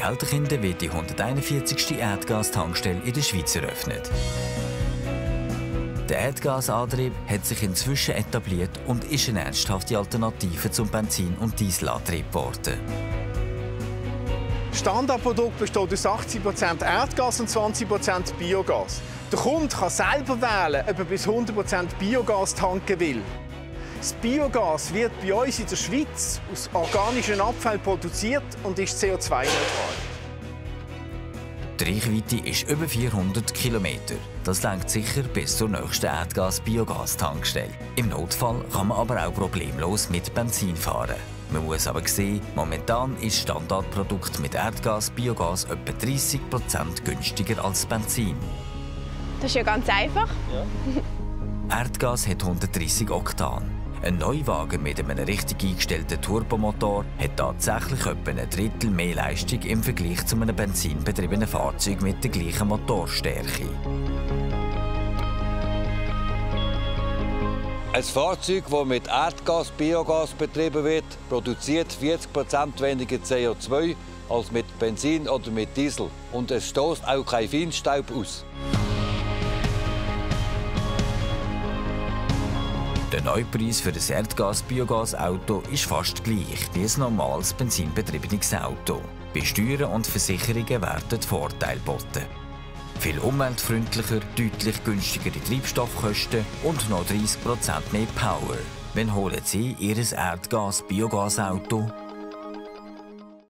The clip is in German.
Gelterkinden wird die 141. Erdgastankstelle in der Schweiz eröffnet. Der Erdgasantrieb hat sich inzwischen etabliert und ist eine ernsthafte Alternative zum Benzin- und Dieselantrieb geworden. Das Standardprodukt besteht aus 80% Erdgas und 20% Biogas. Der Kunde kann selber wählen, ob er bis 100% Biogas tanken will. Das Biogas wird bei uns in der Schweiz aus organischen Abfällen produziert und ist CO2-neutral. Die Reichweite ist über 400 km. Das reicht sicher bis zur nächsten Erdgas-Biogas-Tankstelle. Im Notfall kann man aber auch problemlos mit Benzin fahren. Man muss aber sehen, momentan ist das Standardprodukt mit Erdgas, Biogas etwa 30% günstiger als Benzin. Das ist ja ganz einfach. Ja. Erdgas hat 130 Oktan. Ein Neuwagen mit einem richtig eingestellten Turbomotor hat tatsächlich etwa ein Drittel mehr Leistung im Vergleich zu einem benzinbetriebenen Fahrzeug mit der gleichen Motorstärke. Ein Fahrzeug, das mit Erdgas, Biogas betrieben wird, produziert 40% weniger CO2 als mit Benzin oder mit Diesel. Und es stößt auch kein Feinstaub aus. Der Neupreis für ein Erdgas-Biogas-Auto ist fast gleich wie ein normales benzinbetriebenes Auto. Bei Steuern und Versicherungen werden Vorteile geboten. Viel umweltfreundlicher, deutlich günstigere Treibstoffkosten und noch 30% mehr Power. Wann holen Sie Ihr Erdgas-Biogas-Auto?